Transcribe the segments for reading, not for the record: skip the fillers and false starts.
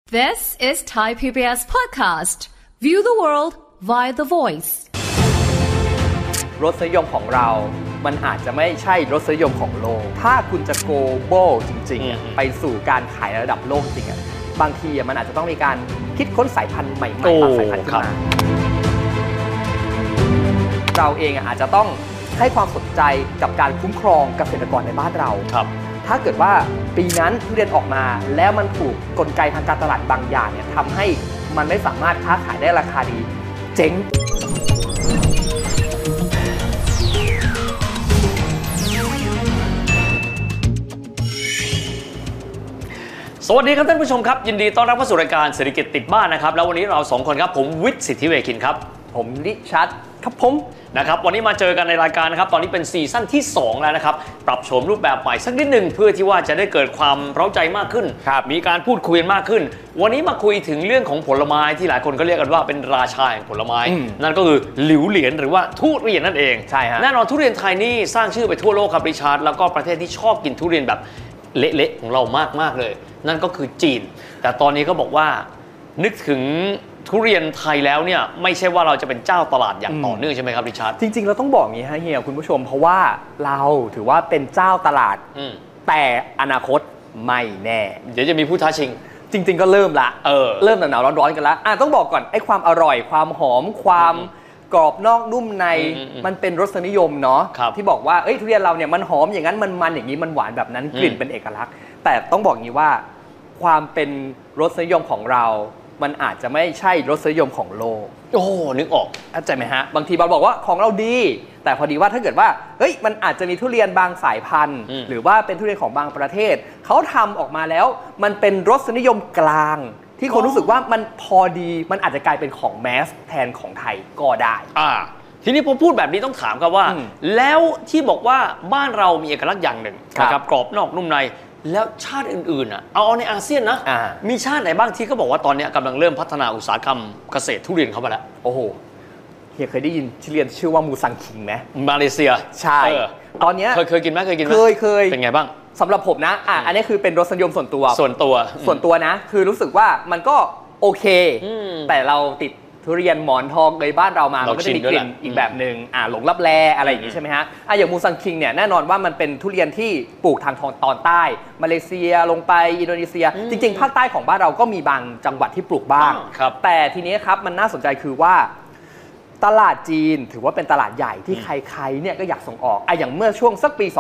This is Thai PBS podcast. View the world via the voice. รสนิยมของเรามันอาจจะไม่ใช่รสนิยมของโลกถ้าคุณจะ global จริงๆไปสู่การขายระดับโลกจริงบางทีมันอาจจะต้องมีการคิดค้นสายพันธุ์ใหม่ๆบางสายพันธุ์ขึ้นมาเราเองอาจจะต้องให้ความสนใจกับการคุ้มครองเกษตรกรในบ้านเราถ้าเกิดว่าปีนั้นทุเรียนออกมาแล้วมันถูกกลไกทางการตลาดบางอย่างเนี่ยทำให้มันไม่สามารถค้าขายได้ราคาดีเจ๊งสวัสดีครับท่านผู้ชมครับยินดีต้อนรับเข้าสู่รายการเศรษฐกิจติดบ้านนะครับแล้ววันนี้เรา2คนครับผมวิทย์สิทธิเวคินครับผมริชาร์ดครับผมนะครับวันนี้มาเจอกันในรายการนะครับตอนนี้เป็นซีซั่นที่2แล้วนะครับปรับโฉมรูปแบบใหม่สักนิดหนึ่งเพื่อที่ว่าจะได้เกิดความเร้าใจมากขึ้นมีการพูดคุยมากขึ้นวันนี้มาคุยถึงเรื่องของผลไม้ที่หลายคนก็เรียกกันว่าเป็นราชาแห่งผลไม้นั่นก็คือหลิวเหรียญหรือว่าทุเรียนนั่นเองใช่ฮะแน่นอนทุเรียนไทยนี่สร้างชื่อไปทั่วโลกครับริชาร์ดแล้วก็ประเทศที่ชอบกินทุเรียนแบบเละๆของเรามากๆเลยนั่นก็คือจีนแต่ตอนนี้ก็บอกว่านึกถึงทุเรียนไทยแล้วเนี่ยไม่ใช่ว่าเราจะเป็นเจ้าตลาดอย่างต่อเนื่องใช่ไหมครับริชาร์ดจริงๆเราต้องบอกอย่างนี้ฮะเฮียคุณผู้ชมเพราะว่าเราถือว่าเป็นเจ้าตลาดแต่อนาคตไม่แน่เดี๋ยวจะมีผู้ท้าชิงจริงๆก็เริ่มละเริ่มหนาวๆร้อนๆกันละต้องบอกก่อนไอ้ความอร่อยความหอมความกรอบนอกนุ่มในมันเป็นรสนิยมเนาะที่บอกว่าทุเรียนเราเนี่ยมันหอมอย่างนั้นมันอย่างนี้มันหวานแบบนั้นกลิ่นเป็นเอกลักษณ์แต่ต้องบอกอย่างนี้ว่าความเป็นรสนิยมของเรามันอาจจะไม่ใช่รสนิยมของโลกโอ้นึกออกเข้าใจไหมฮะบางทีเราบอกว่าของเราดีแต่พอดีว่าถ้าเกิดว่ามันอาจจะมีทุเรียนบางสายพันธุ์หรือว่าเป็นทุเรียนของบางประเทศเขาทำออกมาแล้วมันเป็นรสนิยมกลางที่คนรู้สึกว่ามันพอดีมันอาจจะกลายเป็นของแมสแทนของไทยก็ได้ทีนี้ผมพูดแบบนี้ต้องถามครับว่าแล้วที่บอกว่าบ้านเรามีเอกลักษณ์อย่างหนึ่งนะครับกรอบนอกนุ่มในแล้วชาติอื่นๆเอาในอาเซียนนะมีชาติไหนบ้างที่เขาบอกว่าตอนนี้กำลังเริ่มพัฒนาอุตสาหกรรมเกษตรทุเรียนเข้ามาแล้วโอ้โหเฮียเคยได้ยินทุเรียนชื่อว่ามูซังคิงไหมมาเลเซียใช่ตอนนี้เคยกินไหมเคยเป็นไงบ้างสำหรับผมนะอันนี้คือเป็นรสนิยมส่วนตัวนะคือรู้สึกว่ามันก็โอเคแต่เราติดทุเรียนหมอนทองในบ้านเรามามันก็จะมีกลิ่นอีกแบบหนึ่งหลงลับแลอะไรอย่างนี้ใช่ไหมฮะอย่างมูซังคิงเนี่ยแน่นอนว่ามันเป็นทุเรียนที่ปลูกทางตอนใต้มาเลเซียลงไปอินโดนีเซียจริงๆภาคใต้ของบ้านเราก็มีบางจังหวัดที่ปลูกบ้างแต่ทีนี้ครับมันน่าสนใจคือว่าตลาดจีนถือว่าเป็นตลาดใหญ่ที่ใครๆเนี่ยก็อยากส่งออกอย่างเมื่อช่วงสักปี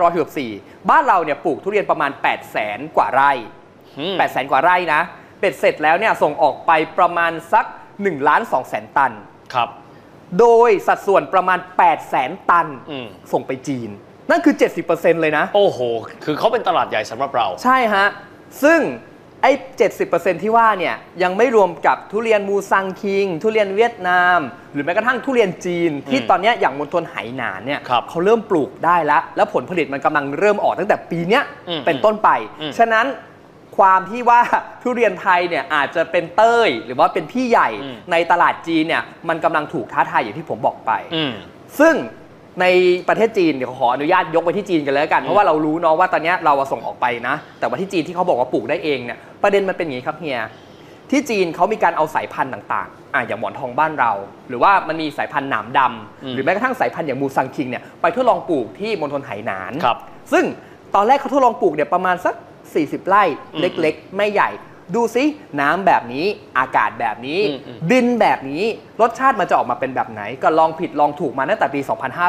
2564บ้านเราเนี่ยปลูกทุเรียนประมาณ 800,000 กว่าไร่ 800,000 กว่าไร่นะเป็ดเสร็จแล้วเนี่ยส่งออกไปประมาณสัก1,200,000 ตันครับโดยสัดส่วนประมาณ 800,000 ตันส่งไปจีนนั่นคือ 70% เลยนะโอ้โหคือเขาเป็นตลาดใหญ่สำหรับเราใช่ฮะซึ่งไอ้ 70% ที่ว่าเนี่ยยังไม่รวมกับทุเรียนมูซังคิงทุเรียนเวียดนามหรือแม้กระทั่งทุเรียนจีนที่ตอนนี้อย่างมณฑลไหหนานเนี่ยเขาเริ่มปลูกได้แล้วผลผลิตมันกำลังเริ่มออกตั้งแต่ปีนี้เป็นต้นไปฉะนั้นความที่ว่าทุเรียนไทยเนี่ยอาจจะเป็นเต้ยหรือว่าเป็นพี่ใหญ่ในตลาดจีนเนี่ยมันกำลังถูกท้าทายอย่างที่ผมบอกไปซึ่งในประเทศจีนเดี๋ยวขออนุญาตยกไปที่จีนกันเลยกันเพราะว่าเรารู้เนาะว่าตอนนี้เราส่งออกไปนะแต่ว่าที่จีนที่เขาบอกว่าปลูกได้เองเนี่ยประเด็นมันเป็นอย่างนี้ครับเฮียที่จีนเขามีการเอาสายพันธุ์ต่างๆอย่างหมอนทองบ้านเราหรือว่ามันมีสายพันธุ์หนามดำหรือแม้กระทั่งสายพันธุ์อย่างมูซังคิงเนี่ยไปทดลองปลูกที่มณฑลไหหนานซึ่งตอนแรกเขาทดลองปลูกเนี่ยประมาณสัก40 ไร่เล็กๆไม่ใหญ่ดูซิน้ำแบบนี้อากาศแบบนี้ดินแบบนี้รสชาติมันจะออกมาเป็นแบบไหนก็ลองผิดลองถูกมาตั้งแต่ปี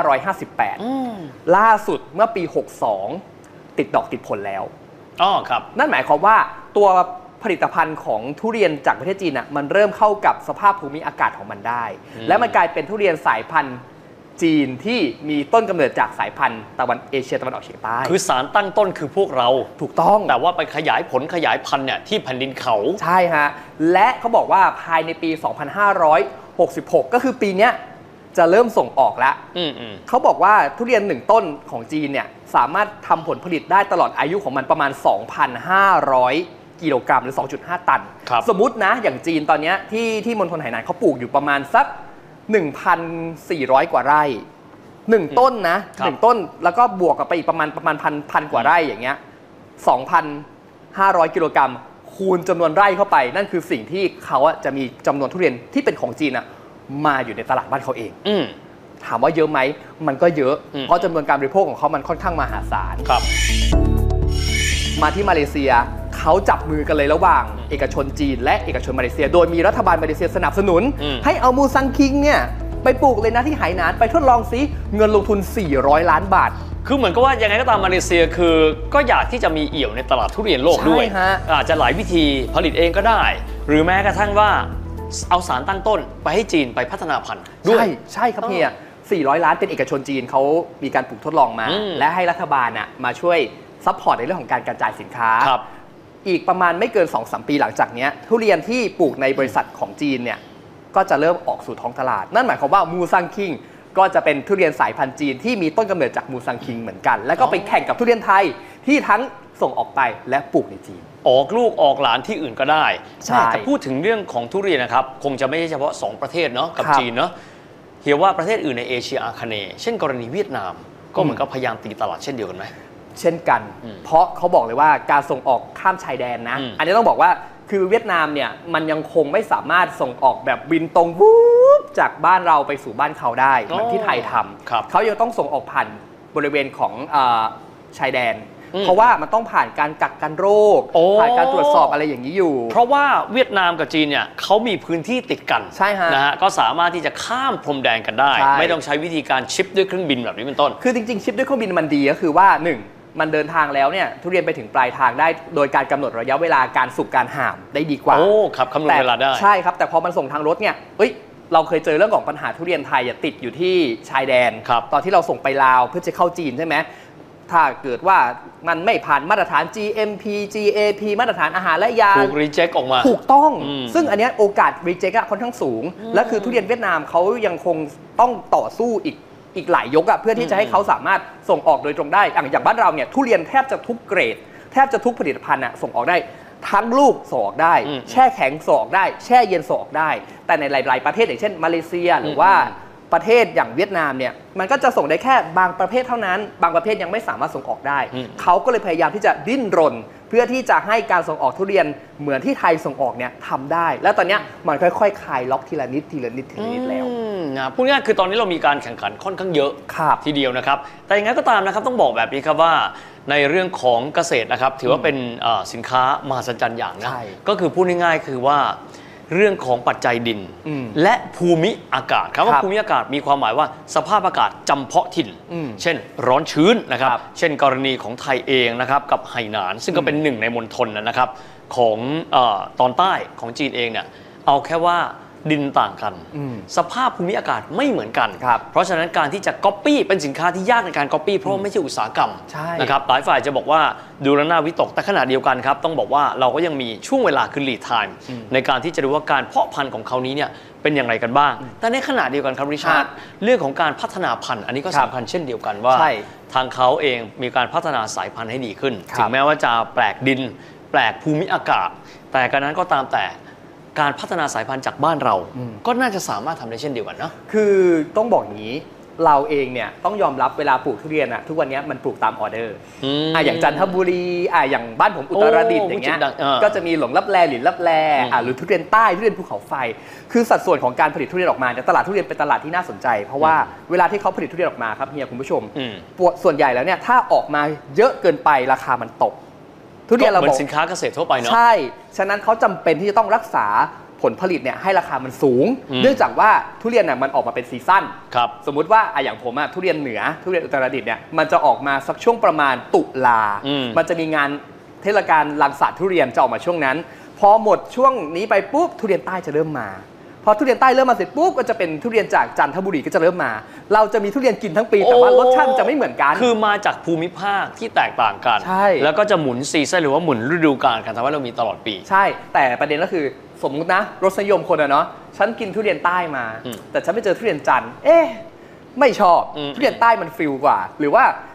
2558ล่าสุดเมื่อปี62ติดดอกติดผลแล้วครับนั่นหมายความว่าตัวผลิตภัณฑ์ของทุเรียนจากประเทศจีนมันเริ่มเข้ากับสภาพภูมิอากาศของมันได้และมันกลายเป็นทุเรียนสายพันธุ์จีนที่มีต้นกำเนิดจากสายพันธุ์เอเชียตะวันออกเฉียงใต้คือสารตั้งต้นคือพวกเราถูกต้องแต่ว่าไปขยายผลขยายพันธุ์เนี่ยที่แผ่นดินเขาใช่ฮะและเขาบอกว่าภายในปี2566ก็คือปีนี้จะเริ่มส่งออกแล้วเขาบอกว่าทุเรียน1ต้นของจีนเนี่ยสามารถทำผลผลิตได้ตลอดอายุของมันประมาณ 2,500 กิโลกรัมหรือ 2.5 ตันสมมุตินะอย่างจีนตอนนี้ที่มณฑลไหหนานเขาปลูกอยู่ประมาณสัก1,400 กว่าไร่1ต้นนะ1ต้นแล้วก็บวกกับไปอีกประมาณพันกว่าไร่อย่างเงี้ย 2,500 กิโลกรัมคคูณจำนวนไร่เข้าไปนั่นคือสิ่งที่เขาจะมีจำนวนทุเรียนที่เป็นของจีนมาอยู่ในตลาดบ้านเขาเองถามว่าเยอะไหมมันก็เยอะเพราะจำนวนการบริโภคของเขามันค่อนข้างมหาศาลครับมาที่มาเลเซียเขาจับมือกันเลยระหว่างเอกชนจีนและเอกชนมาเลเซียโดยมีรัฐบาลมาเลเซียสนับสนุนให้เอามูซังคิงเนี่ยไปปลูกเลยนะที่ไหหนานไปทดลองซิเงินลงทุน400 ล้านบาทคือเหมือนกับว่ายังไงก็ตามมาเลเซียคือก็อยากที่จะมีเอี่ยวในตลาดทุเรียนโลกด้วยอาจจะหลายวิธีผลิตเองก็ได้หรือแม้กระทั่งว่าเอาสารตั้งต้นไปให้จีนไปพัฒนาพันธุ์ด้วยใช่ครับเฮีย400 ล้านเป็นเอกชนจีนเขามีการปลูกทดลองมาและให้รัฐบาลมาช่วยซัพพอร์ตในเรื่องของการกระจายสินค้าอีกประมาณไม่เกิน 2-3 ปีหลังจากนี้ทุเรียนที่ปลูกในบริษัทของจีนเนี่ยก็จะเริ่มออกสู่ท้องตลาดนั่นหมายความว่ามูซังคิงก็จะเป็นทุเรียนสายพันธุ์จีนที่มีต้นกำเนิดจากมูซังคิงเหมือนกันแล้วก็ไปแข่งกับทุเรียนไทยที่ทั้งส่งออกไปและปลูกในจีนออกลูกออกหลานที่อื่นก็ได้ใช่แต่พูดถึงเรื่องของทุเรียนนะครับคงจะไม่ใช่เฉพาะ2ประเทศเนาะกับจีนเนาะเห็นว่าประเทศอื่นในเอเชียอาคเนย์เช่นกรณีเวียดนามก็เหมือนกับพยายามตีตลาดเช่นเดียวกันไหมเช่นกันเพราะเขาบอกเลยว่าการส่งออกข้ามชายแดนนะอันนี้ต้องบอกว่าคือเวียดนามเนี่ยมันยังคงไม่สามารถส่งออกแบบบินตรงวูบจากบ้านเราไปสู่บ้านเขาได้เหมือนที่ไทยทำเขายังต้องส่งออกผ่านบริเวณของชายแดนเพราะว่ามันต้องผ่านการกักกันโรคผ่านการตรวจสอบอะไรอย่างนี้อยู่เพราะว่าเวียดนามกับจีนเนี่ยเขามีพื้นที่ติดกันใช่ฮะนะฮะก็สามารถที่จะข้ามพรมแดนกันได้ไม่ต้องใช้วิธีการชิปด้วยเครื่องบินแบบนี้เป็นต้นคือจริงๆชิปด้วยเครื่องบินมันดีก็คือว่า1มันเดินทางแล้วเนี่ยทุเรียนไปถึงปลายทางได้โดยการกำหนดระยะเวลาการสุกการห่ามได้ดีกว่าครับคำนวณเวลาได้ใช่ครับแต่พอมันส่งทางรถเนี่ยเราเคยเจอเรื่องของปัญหาทุเรียนไทยติดอยู่ที่ชายแดนตอนที่เราส่งไปลาวเพื่อจะเข้าจีนใช่ไหมถ้าเกิดว่ามันไม่ผ่านมาตรฐาน GMP GAP มาตรฐานอาหารและยาถูกรีเจ็คออกมาถูกต้องซึ่งอันนี้โอกาสรีเจ็คค่อนข้างสูงและคือทุเรียนเวียดนามเขายังคงต้องต่อสู้อีกหลายยกเพื่อที่จะให้เขาสามารถส่งออกโดยตรงได้อย่างบ้านเราเนี่ยทุเรียนแทบจะทุกเกรดแทบจะทุกผลิตภัณฑ์ส่งออกได้ทั้งลูกส่งออกได้แช่แข็งส่งออกได้แช่เย็นส่งออกได้แต่ในหลายๆประเทศอย่างเช่นมาเลเซียหรือว่าประเทศอย่างเวียดนามเนี่ยมันก็จะส่งได้แค่บางประเภทเท่านั้นบางประเภทยังไม่สามารถส่งออกได้เขาก็เลยพยายามที่จะดิ้นรนเพื่อที่จะให้การส่งออกทุเรียนเหมือนที่ไทยส่งออกเนี่ยทำได้แล้วตอนนี้มันค่อยๆคลายล็อกทีละนิดทีละนิดทีละนิดแล้วนะพูดง่ายคือตอนนี้เรามีการแข่งขันค่อนข้างเยอะทีเดียวนะครับแต่อย่างไรก็ตามนะครับต้องบอกแบบนี้ครับว่าในเรื่องของเกษตรนะครับถือว่าเป็นสินค้ามหัศจรรย์อย่างนะก็คือพูดง่ายๆคือว่าเรื่องของปัจจัยดินและภูมิอากาศครับว่าภูมิอากาศมีความหมายว่าสภาพอากาศจำเพาะถิ่นเช่นร้อนชื้นนะครับเช่นกรณีของไทยเองนะครับกับไหหนานซึ่งก็เป็นหนึ่งในมณฑลนะครับของตอนใต้ของจีนเองเนี่ยเอาแค่ว่าดินต่างกันสภาพภูมิอากาศไม่เหมือนกันเพราะฉะนั้นการที่จะก๊อปปี้เป็นสินค้าที่ยากในการก๊อปปี้เพราะไม่ใช่อุตสาหกรรมนะครับหลายฝ่ายจะบอกว่าดูแล้วน่าวิตกแต่ขณะเดียวกันครับต้องบอกว่าเราก็ยังมีช่วงเวลาคือ lead time ในการที่จะดูว่าการเพาะพันธุ์ของเขานี้เนี่ยเป็นอย่างไรกันบ้างแต่ในขณะเดียวกันครับริชาร์ดเรื่องของการพัฒนาพันธุ์อันนี้ก็สำคัญเช่นเดียวกันว่าทางเขาเองมีการพัฒนาสายพันธุ์ให้ดีขึ้นถึงแม้ว่าจะแปลกดินแปลกภูมิอากาศแต่การนั้นก็ตามแต่การพัฒนาสายพันธุ์จากบ้านเราก็น่าจะสามารถทำได้เช่นเดียวกันเนาะคือต้องบอกอย่างนี้เราเองเนี่ยต้องยอมรับเวลาปลูกทุเรียนทุกวันนี้มันปลูกตามออเดอร์อย่างจันทบุรีอย่างบ้านผมอุตรดิตถ์อย่างเงี้ยก็จะมีหลงลับแลหลินลับแลหรือทุเรียนใต้ทุเรียนภูเขาไฟคือสัดส่วนของการผลิตทุเรียนออกมาตลาดทุเรียนเป็นตลาดที่น่าสนใจเพราะว่าเวลาที่เขาผลิตทุเรียนออกมาครับเฮียคุณผู้ชมส่วนใหญ่แล้วเนี่ยถ้าออกมาเยอะเกินไปราคามันตกทุเรียนเราเหมือนสินค้าเกษตรทั่วไปเนาะใช่ฉะนั้นเขาจำเป็นที่จะต้องรักษาผลผลิตเนี่ยให้ราคามันสูงเนื่องจากว่าทุเรียนมันออกมาเป็นซีซั่นสมมุติว่าอย่างผมทุเรียนเหนือทุเรียนอุตรดิตถ์เนี่ยมันจะออกมาสักช่วงประมาณตุลามันจะมีงานเทศกาลรังสรรค์ทุเรียนจะออกมาช่วงนั้นพอหมดช่วงนี้ไปปุ๊บทุเรียนใต้จะเริ่มมาพอทุเรียนใต้เริ่มมาเสร็จปุ๊บก็จะเป็นทุเรียนจากจันทบุรีก็จะเริ่มมาเราจะมีทุเรียนกินทั้งปีแต่ว่ารสชาติจะไม่เหมือนกันคือมาจากภูมิภาคที่แตกต่างกันแล้วก็จะหมุนซีซั่นหรือว่าหมุนฤดูกาลกันทำให้เรามีตลอดปีใช่แต่ประเด็นก็คือสมมุตินะรสนิยมคนเนาะฉันกินทุเรียนใต้มาแต่ฉันไปเจอทุเรียนจันทร์ไม่ชอบทุเรียนใต้มันฟิลกว่าหรือว่า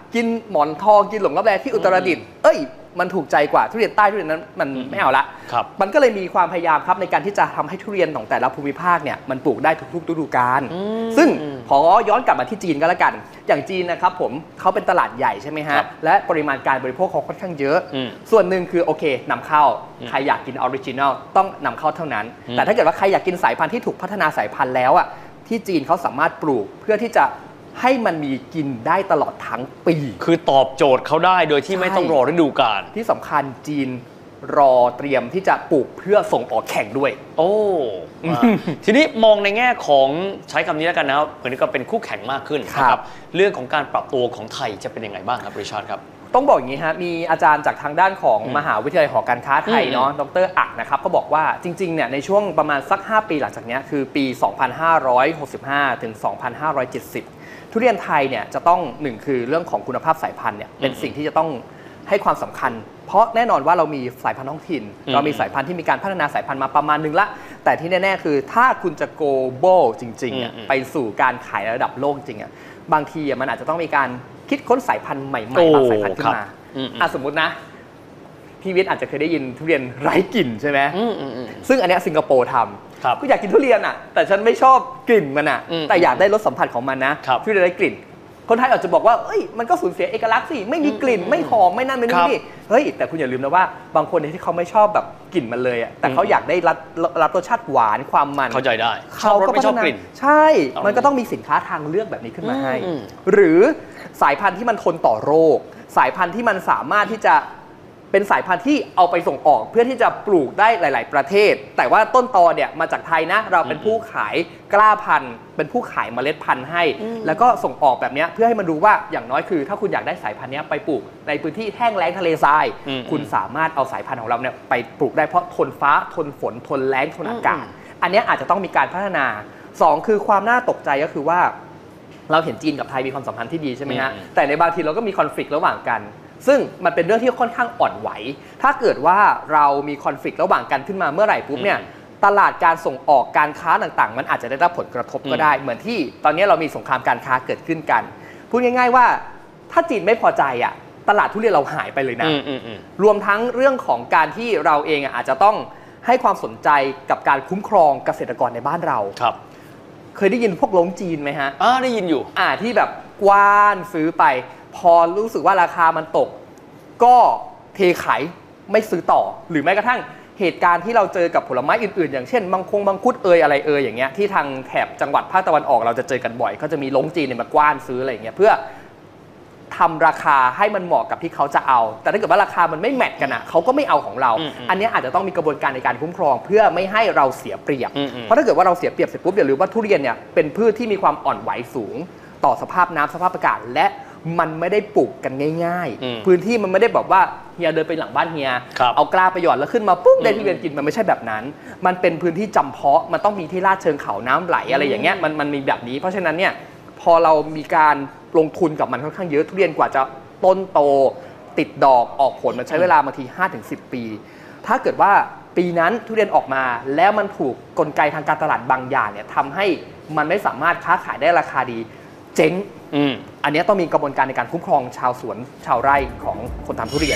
กินหมอนทองกินหลงลับแลที่อุตรดิตถ์มันถูกใจกว่าทุเรียนใต้ทุเรียนนั้นมันไม่เอาละมันก็เลยมีความพยายามครับในการที่จะทำให้ทุเรียนของแต่ละภูมิภาคเนี่ยมันปลูกได้ทุกฤดูกาลซึ่งขอย้อนกลับมาที่จีนก็แล้วกันอย่างจีนนะครับผมเขาเป็นตลาดใหญ่ใช่ไหมฮะและปริมาณการบริโภคเขาค่อนข้างเยอะส่วนหนึ่งคือโอเคนำเข้าใครอยากกินออริจินัลต้องนำเข้าเท่านั้นแต่ถ้าเกิดว่าใครอยากกินสายพันธุ์ที่ถูกพัฒนาสายพันธุ์แล้วอ่ะที่จีนเขาสามารถปลูกเพื่อที่จะให้มันมีกินได้ตลอดทั้งปีคือตอบโจทย์เขาได้โดยที่ไม่ต้องรอฤดูกาลที่สำคัญจีนรอเตรียมที่จะปลูกเพื่อส่งออกแข่งด้วยโอ้ทีนี้มองในแง่ของใช้คำนี้แล้วกันนะครับเหมือนกับเป็นคู่แข่งมากขึ้นนะครับเรื่องของการปรับตัวของไทยจะเป็นยังไงบ้างครับริชาร์ดครับต้องบอกอย่างนี้ฮะมีอาจารย์จากทางด้านของมหาวิทยาลัยหอการค้าไทยเนาะดร.อักนะครับเขาบอกว่าจริงๆเนี่ยในช่วงประมาณสัก5ปีหลังจากนี้คือปี2565ถึง2570ทุเรียนไทยเนี่ยจะต้อง1คือเรื่องของคุณภาพสายพันธุ์เนี่ยเป็นสิ่งที่จะต้องให้ความสำคัญเพราะแน่นอนว่าเรามีสายพันธุ์ท้องถิ่นเรามีสายพันธุ์ที่มีการพัฒนาสายพันธุ์มาประมาณนึงละแต่ที่แน่ๆคือถ้าคุณจะ global จริงๆไปสู่การขายระดับโลกจริงบางทีมันอาจจะต้องมีการคิดค้นสายพันธุ์ใหม่ๆบางสายพันธุ์ขึ้นมาสมมุตินะพี่วิทย์อาจจะเคยได้ยินทุเรียนไร้กลิ่นใช่ไหมซึ่งอันนี้สิงคโปร์ทำก็อยากกินทุเรียนอ่ะแต่ฉันไม่ชอบกลิ่นมันอ่ะแต่อยากได้รสสัมผัสของมันนะทุเรียนไร้กลิ่นคนไทยอาจจะบอกว่ามันก็สูญเสียเอกลักษณ์สิไม่มีกลิ่นไม่หอมไม่นั่นไม่นี่นี่แต่คุณอย่าลืมนะว่าบางคนที่เขาไม่ชอบแบบกลิ่นมันเลยอ่ะแต่เขาอยากได้รับรสชาติหวานความมันเข้าใจได้เขาก็ไม่ชอบกลิ่นใช่มันก็ต้องมีสินค้าทางเลือกแบบนี้ขึ้นมาให้หรือสายพันธุ์ที่มันทนต่อโรคสายพันธุ์ที่มันสามารถที่จะเป็นสายพันธุ์ที่เอาไปส่งออกเพื่อที่จะปลูกได้หลายๆประเทศแต่ว่าต้นตอเนี่ยมาจากไทยนะเราเป็นผู้ขายกล้าพันธุ์เป็นผู้ขายเมล็ดพันธุ์ให้แล้วก็ส่งออกแบบนี้เพื่อให้มันรู้ว่าอย่างน้อยคือถ้าคุณอยากได้สายพันธุ์นี้ไปปลูกในพื้นที่แห้งแล้งทะเลทรายคุณสามารถเอาสายพันธุ์ของเราเนี่ยไปปลูกได้เพราะทนฟ้าทนฝนทนแล้งทนอากาศอันนี้อาจจะต้องมีการพัฒนา2คือความน่าตกใจก็คือว่าเราเห็นจีนกับไทยมีความสัมพันธ์ที่ดีใช่ไหมฮะแต่ในบางทีเราก็มีคอนฟลิกต์ระหว่างกันซึ่งมันเป็นเรื่องที่ค่อนข้างอ่อนไหวถ้าเกิดว่าเรามีคอนฟลิกต์ระหว่างกันขึ้นมาเมื่อไหร่ปุ๊บเนี่ยตลาดการส่งออกการค้าต่างๆมันอาจจะได้รับผลกระทบก็ได้เหมือนที่ตอนนี้เรามีสงครามการค้าเกิดขึ้นกันพูดง่ายๆว่าถ้าจีนไม่พอใจอ่ะตลาดทุเรียนเราหายไปเลยนะรวมทั้งเรื่องของการที่เราเองอาจจะต้องให้ความสนใจกับการคุ้มครองเกษตรกรในบ้านเราครับเคยได้ยินพวกลงจีนไหมฮะได้ยินอยู่ที่แบบกว้านซื้อไปพอรู้สึกว่าราคามันตกก็เทขายไม่ซื้อต่อหรือแม้กระทั่งเหตุการณ์ที่เราเจอกับผลไม้อื่นๆอย่างเช่นมังคุดอะไรอย่างเงี้ยที่ทางแถบจังหวัดภาคตะวันออกเราจะเจอกันบ่อยก็จะมีลงจีนมากว้านซื้ออะไรอย่างเงี้ยเพื่อทำราคาให้มันเหมาะกับที่เขาจะเอาแต่ถ้าเกิดว่าราคามันไม่แมทกันเขาก็ไม่เอาของเราอันนี้อาจจะต้องมีกระบวนการในการคุ้มครองเพื่อไม่ให้เราเสียเปรียบเพราะถ้าเกิดว่าเราเสียเปรียบเสร็จปุ๊บอย่าลืมว่าทุเรียนเนี่ยเป็นพืชที่มีความอ่อนไหวสูงต่อสภาพน้ำสภาพอากาศและมันไม่ได้ปลูกกันง่ายๆพื้นที่มันไม่ได้แบบว่าเฮียเดินไปหลังบ้านเฮียเอากล้าไปหยอดแล้วขึ้นมาปุ๊บได้ทุเรียนกินมันไม่ใช่แบบนั้นมันเป็นพื้นที่จำเพาะมันต้องมีที่ลาดเชิงเขาน้ำไหลอะไรอย่างเงี้ยมันมีแบบนี้เพราะฉะนั้นเนี่ยพอเรามีการลงทุนกับมันค่อนข้างเยอะทุเรียนกว่าจะต้นโตติดดอกออกผลมันใช้เวลาบางที 5-10 ปีถ้าเกิดว่าปีนั้นทุเรียนออกมาแล้วมันถูกกลไกทางการตลาดบางอย่างเนี่ยทำให้มันไม่สามารถค้าขายได้ราคาดีเจ๊งอันนี้ต้องมีกระบวนการในการคุ้มครองชาวสวนชาวไร่ของคนทำทุเรียน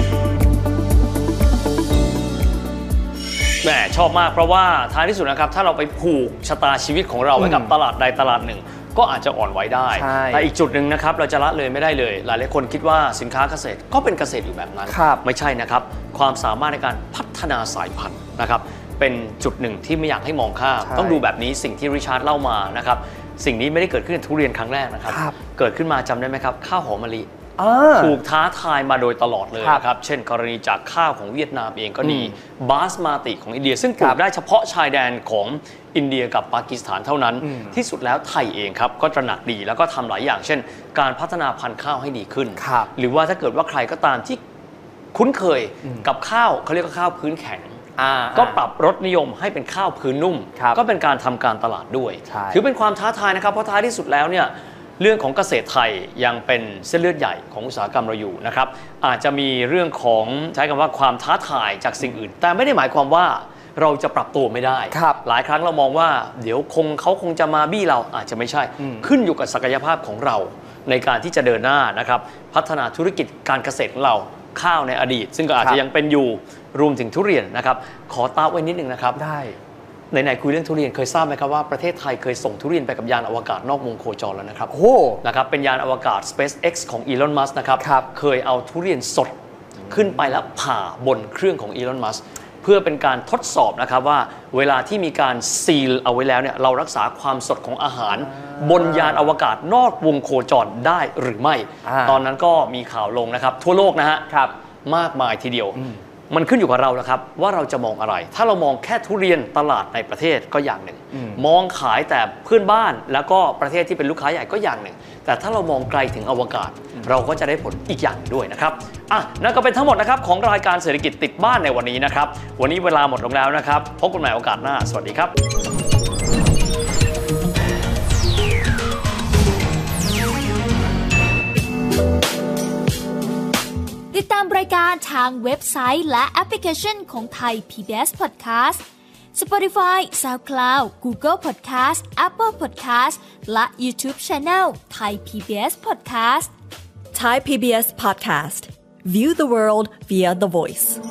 แหมชอบมากเพราะว่าท้ายที่สุดนะครับถ้าเราไปผูกชะตาชีวิตของเราไว้กับตลาดใดตลาดหนึ่งก็อาจจะอ่อนไหวได้แต่อีกจุดหนึ่งนะครับเราจะละเลยไม่ได้เลยหลายๆคนคิดว่าสินค้าเกษตรก็เป็นเกษตรอยู่แบบนั้นไม่ใช่นะครับความสามารถในการพัฒนาสายพันธุ์นะครับเป็นจุดหนึ่งที่ไม่อยากให้มองข้ามต้องดูแบบนี้สิ่งที่ริชาร์ดเล่ามานะครับสิ่งนี้ไม่ได้เกิดขึ้นในทุเรียนครั้งแรกนะครับเกิดขึ้นมาจำได้ไหมครับข้าวหอมมะลิถูกท้าทายมาโดยตลอดเลยนะครับเช่นกรณีจากข้าวของเวียดนามเองก็ดีบาสมาติของอินเดียซึ่งปลูกได้เฉพาะชายแดนของอินเดียกับปากีสถานเท่านั้นที่สุดแล้วไทยเองครับก็ตระหนักดีแล้วก็ทำหลายอย่างเช่นการพัฒนาพันธุ์ข้าวให้ดีขึ้นหรือว่าถ้าเกิดว่าใครก็ตามที่คุ้นเคยกับข้าวเขาเรียกว่าข้าวพื้นแข็งก็ปรับรสนิยมให้เป็นข้าวพื้นนุ่มก็เป็นการทำการตลาดด้วยถือเป็นความท้าทายนะครับเพราะท้ายที่สุดแล้วเนี่ยเรื่องของเกษตรไทยยังเป็นเส้นเลือดใหญ่ของอุตสาหกรรมเราอยู่นะครับอาจจะมีเรื่องของใช้คำว่าความท้าทายจากสิ่งอื่นแต่ไม่ได้หมายความว่าเราจะปรับตัวไม่ได้หลายครั้งเรามองว่าเดี๋ยวเขาคงจะมาบี้เราอาจจะไม่ใช่ขึ้นอยู่กับศักยภาพของเราในการที่จะเดินหน้านะครับพัฒนาธุรกิจการเกษตรของเราข้าวในอดีตซึ่งก็อาจจะยังเป็นอยู่รวมถึงทุเรียนนะครับขอตามไว้นิดนึงนะครับได้ไหนๆคุยเรื่องทุเรียนเคยทราบไหมครับว่าประเทศไทยเคยส่งทุเรียนไปกับยานอวกาศนอกวงโคจรแล้วนะครับโอ้นะครับเป็นยานอวกาศ SpaceX ของ Elon Musk นะครับเคยเอาทุเรียนสดขึ้นไปแล้วผ่าบนเครื่องของ Elon Musk เพื่อเป็นการทดสอบนะครับว่าเวลาที่มีการซีลเอาไว้แล้วเนี่ยเรารักษาความสดของอาหารบนยานอวกาศนอกวงโคจรได้หรือไม่ตอนนั้นก็มีข่าวลงนะครับทั่วโลกนะฮะมากมายทีเดียวมันขึ้นอยู่กับเราแล้วครับว่าเราจะมองอะไรถ้าเรามองแค่ทุเรียนตลาดในประเทศก็อย่างหนึ่งมองขายแต่เพื่อนบ้านแล้วก็ประเทศที่เป็นลูกค้าใหญ่ก็อย่างหนึ่งแต่ถ้าเรามองไกลถึงอวกาศเราก็จะได้ผลอีกอย่างด้วยนะครับนั่นก็เป็นทั้งหมดนะครับของรายการเศรษฐกิจติดบ้านในวันนี้นะครับวันนี้เวลาหมดลงแล้วนะครับพบกันใหม่โอกาสหน้าสวัสดีครับติดตามรายการทางเว็บไซต์และแอปพลิเคชันของไทย PBS Podcast Spotify SoundCloud Google Podcast Apple Podcast และ YouTube Channel Thai PBS Podcast Thai PBS Podcast View the world via the voice